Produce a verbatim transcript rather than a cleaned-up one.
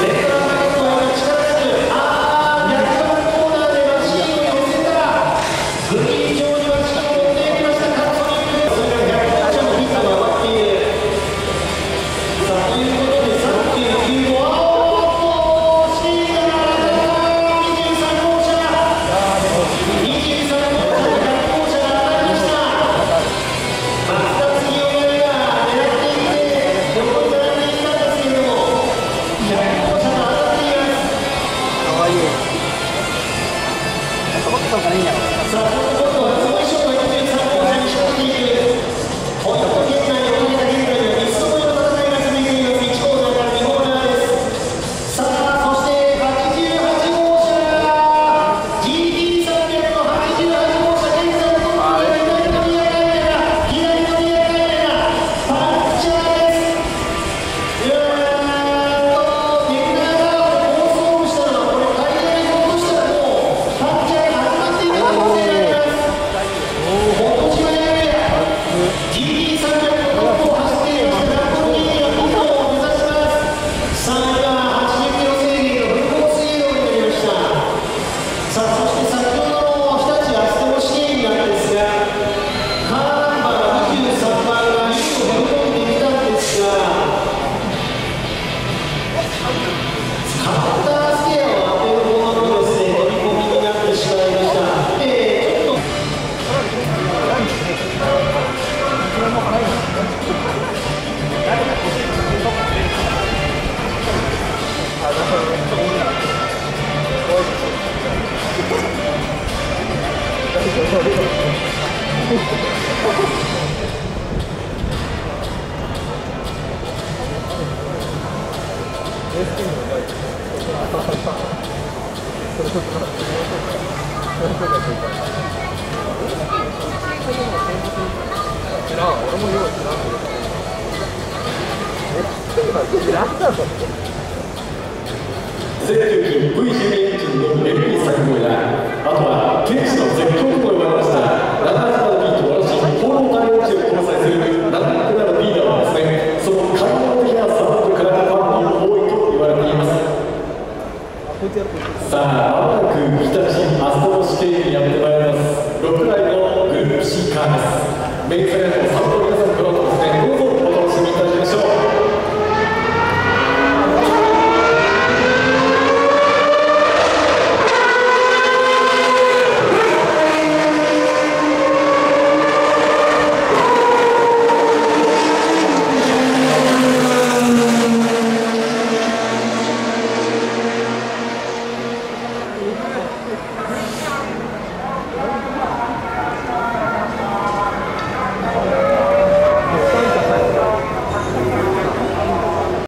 制球機 ブイじゅうに エンジンの エルピー 作声だ。あとは天使の絶叫にも呼ばれましたラダースタービートをし放浪大王子を搭載するラダークなるリーダーはですね、その寛容的なサポートからファンに多いと言われています。さあ、まもなく日立アストロ試験にやってまいります。ろくだいのグループ C カーです。メインサイドのサポート皆さん